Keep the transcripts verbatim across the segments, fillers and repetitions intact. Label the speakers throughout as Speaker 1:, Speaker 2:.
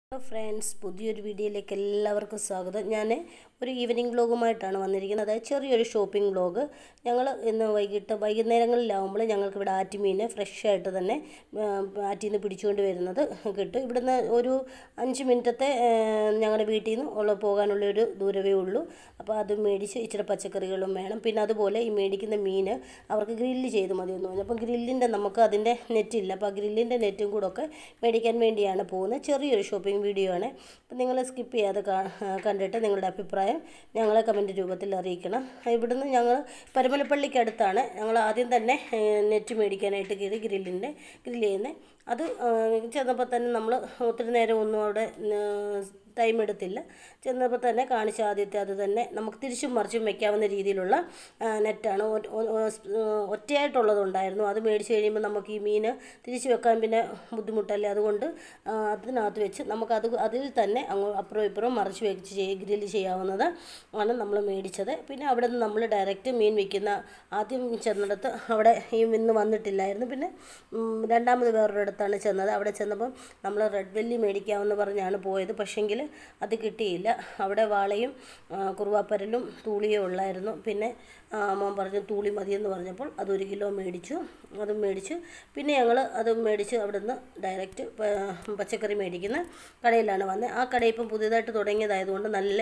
Speaker 1: Hello friends, പുതിയൊരു വീഡിയോയിലേക്ക് എല്ലാവർക്കും സ്വാഗതം. ഞാൻ ഒരു ഈവനിംഗ് വ്ലോഗുമായിട്ടാണ് വന്നിരിക്കുന്നത്. അതായത് ചെറിയൊരു ഷോപ്പിംഗ് വ്ലോഗ്. ഞങ്ങൾ ഇന്ന് വൈകിട്ട് വൈകുന്നേരങ്ങളിലാവുമ്പോൾ ഞങ്ങൾക്ക് ഇവിടെ ആറ്റുമീൻ ഫ്രഷ് ആയിട്ട് തന്നെ ആറ്റിൽ നിന്ന് പിടിച്ചുകൊണ്ട് വരുന്നത് കിട്ടും. ഇവിടുന്ന് ഒരു അഞ്ച് മിനിറ്റത്തെ ഞങ്ങളുടെ വീട്ടിൽ നിന്ന് ഉള്ള പോകാനുള്ളൊരു ദൂരമേ ഉള്ളൂ. അപ്പോൾ അത് മേടിച്ച് ഇച്ചിരി പച്ചക്കറികളും വേണം. പിന്നെ അതുപോലെ ഈ മേടിക്കുന്ന മീൻ അവർക്ക് ഗ്രില്ല് ചെയ്ത് മതിയെന്ന് പറഞ്ഞു. അപ്പോൾ ഗ്രില്ലിൻ്റെ നമുക്ക് അതിൻ്റെ നെറ്റില്ല. അപ്പോൾ ആ ഗ്രില്ലിൻ്റെ നെറ്റും കൂടെ ഒക്കെ മേടിക്കാൻ വേണ്ടിയാണ് പോകുന്നത്. ചെറിയൊരു ഷോപ്പിംഗ് വീഡിയോ ആണ്. അപ്പോൾ നിങ്ങൾ സ്കിപ്പ് ചെയ്യാതെ കണ്ടിട്ട് നിങ്ങളുടെ അഭിപ്രായം ഞങ്ങളെ കമൻറ്റ് രൂപത്തിൽ അറിയിക്കണം. ഇവിടുന്ന് ഞങ്ങൾ പരമലപ്പള്ളിക്ക് അടുത്താണ്. ഞങ്ങൾ ആദ്യം തന്നെ നെറ്റ് മേടിക്കാനായിട്ട് കയറി ഗ്രില്ലിൻ്റെ ഗ്രില്ല് ചെയ്യുന്നത്. അത് ചെന്നപ്പോൾ തന്നെ നമ്മൾ ഒത്തിരി നേരം ഒന്നും അവിടെ ടൈം എടുത്തില്ല. ചെന്നപ്പോൾ തന്നെ കാണിച്ച ആദ്യത്തെ അത് തന്നെ നമുക്ക് തിരിച്ചും മറിച്ചും വയ്ക്കാവുന്ന രീതിയിലുള്ള നെറ്റാണ്. ഒറ്റയായിട്ടുള്ളതുണ്ടായിരുന്നു. അത് മേടിച്ച് കഴിയുമ്പോൾ നമുക്ക് ഈ മീൻ തിരിച്ച് വെക്കാൻ പിന്നെ ബുദ്ധിമുട്ടല്ലേ. അതുകൊണ്ട് അതിനകത്ത് വെച്ച് നമുക്കത് അതിൽ തന്നെ അങ്ങ് അപ്പുറം ഇപ്പുറം മറിച്ച് വെച്ച് ചെയ്ത് ഗ്രില്ല് ചെയ്യാവുന്നത് ആണ് നമ്മൾ മേടിച്ചത്. പിന്നെ അവിടെ നിന്ന് നമ്മൾ ഡയറക്റ്റ് മീൻ വയ്ക്കുന്ന ആദ്യം ചെന്നിടത്ത് അവിടെ ഈ ഇന്ന് വന്നിട്ടില്ലായിരുന്നു. പിന്നെ രണ്ടാമത് വേറൊരിടത്താണ് ചെന്നത്. അവിടെ ചെന്നപ്പം നമ്മൾ റെഡ് വെല്ലി മേടിക്കാമെന്ന് പറഞ്ഞാണ് പോയത്. പക്ഷെങ്കിൽ അത് കിട്ടിയില്ല. അവിടെ വാളയും കുറുവാപ്പരലും തൂളിയും ഉള്ളായിരുന്നു. പിന്നെ മോൻ പറഞ്ഞു തൂളി മതിയെന്ന് പറഞ്ഞപ്പോൾ അതൊരു കിലോ മേടിച്ചു. അതും മേടിച്ച് പിന്നെ ഞങ്ങൾ അത് മേടിച്ച് അവിടെ നിന്ന് ഡയറക്റ്റ് പച്ചക്കറി മേടിക്കുന്ന കടയിലാണ് വന്നത്. ആ കട ഇപ്പം പുതിയതായിട്ട് തുടങ്ങിയതായതുകൊണ്ട് നല്ല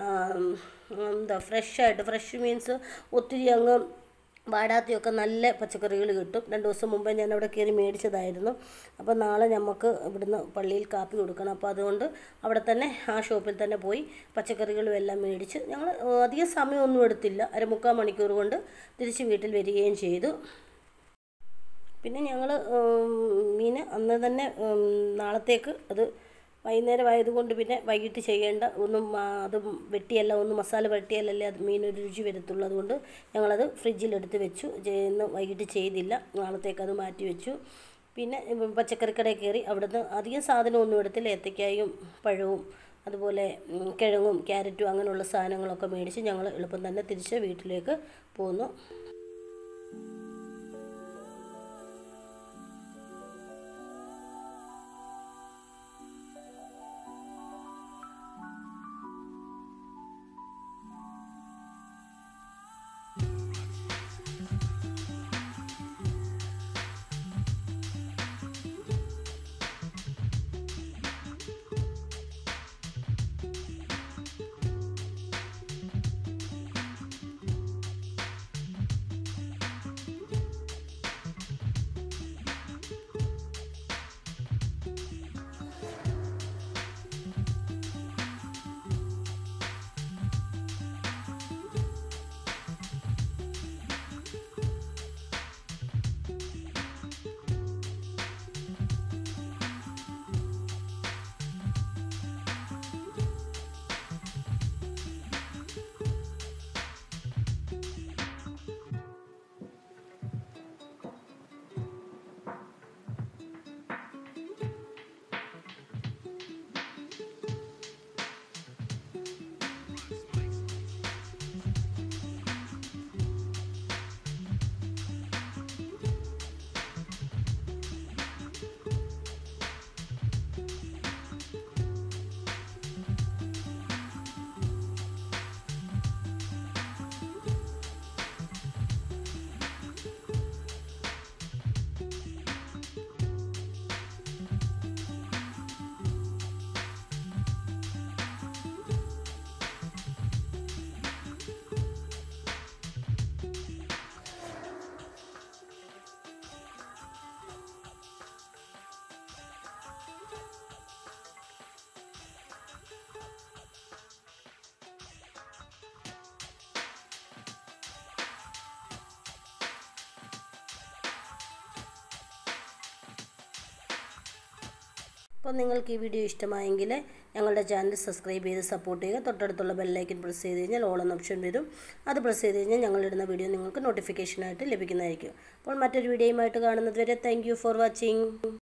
Speaker 1: എന്താ ഫ്രഷായിട്ട്, ഫ്രഷ് മീൻസ് ഒത്തിരി അങ്ങ് വാടാത്തയൊക്കെ നല്ല പച്ചക്കറികൾ കിട്ടും. രണ്ട് ദിവസം മുമ്പേ ഞാൻ അവിടെ കയറി മേടിച്ചതായിരുന്നു. അപ്പോൾ നാളെ നമുക്ക് ഇവിടുന്ന് പള്ളിയിൽ കാപ്പി കൊടുക്കണം. അപ്പോൾ അതുകൊണ്ട് അവിടെ തന്നെ ആ ഷോപ്പിൽ തന്നെ പോയി പച്ചക്കറികളും എല്ലാം മേടിച്ച് ഞങ്ങൾ അധികം സമയമൊന്നും എടുത്തില്ല. അരമുക്കാൽ മണിക്കൂർ കൊണ്ട് തിരിച്ച് വീട്ടിൽ വരികയും ചെയ്തു. പിന്നെ ഞങ്ങൾ മീൻ അന്ന് തന്നെ നാളത്തേക്ക് അത് വൈകുന്നേരം ആയതുകൊണ്ട് പിന്നെ വൈകിട്ട് ചെയ്യേണ്ട ഒന്നും അത് വെട്ടിയല്ല, ഒന്നും മസാല വെട്ടിയാലല്ലേ അത് മീനൊരു രുചി വരത്തുള്ളൂ. അതുകൊണ്ട് ഞങ്ങളത് ഫ്രിഡ്ജിലെടുത്ത് വെച്ചു. ഇന്ന് വൈകിട്ട് ചെയ്തില്ല, നാളത്തേക്ക് അത് മാറ്റി വെച്ചു. പിന്നെ പച്ചക്കറിക്കടയിൽ കയറി അവിടുന്ന് അധികം സാധനമൊന്നും എടുത്തില്ല. ഏത്തക്കായും പഴവും അതുപോലെ കിഴങ്ങും ക്യാരറ്റും അങ്ങനെയുള്ള സാധനങ്ങളൊക്കെ മേടിച്ച് ഞങ്ങൾ എളുപ്പം തന്നെ തിരിച്ച് വീട്ടിലേക്ക് പോന്നു. അപ്പോൾ നിങ്ങൾക്ക് ഈ വീഡിയോ ഇഷ്ടമായെങ്കിൽ ഞങ്ങളുടെ ചാനൽ സബ്സ്ക്രൈബ് ചെയ്ത് സപ്പോർട്ട് ചെയ്യുക. തൊട്ടടുത്തുള്ള ബെല്ലൈക്കൻ പ്രസ് ചെയ്ത് കഴിഞ്ഞാൽ ഓൾ എന്ന ഓപ്ഷൻ വരും. അത് പ്രസ് ചെയ്ത് കഴിഞ്ഞാൽ ഞങ്ങളിടുന്ന വീഡിയോ നിങ്ങൾക്ക് നോട്ടിഫിക്കേഷനായിട്ട് ലഭിക്കുന്നതായിരിക്കും. അപ്പോൾ മറ്റൊരു വീഡിയോയുമായിട്ട് കാണുന്നത് വരെ താങ്ക് യു ഫോർ വാച്ചിങ്.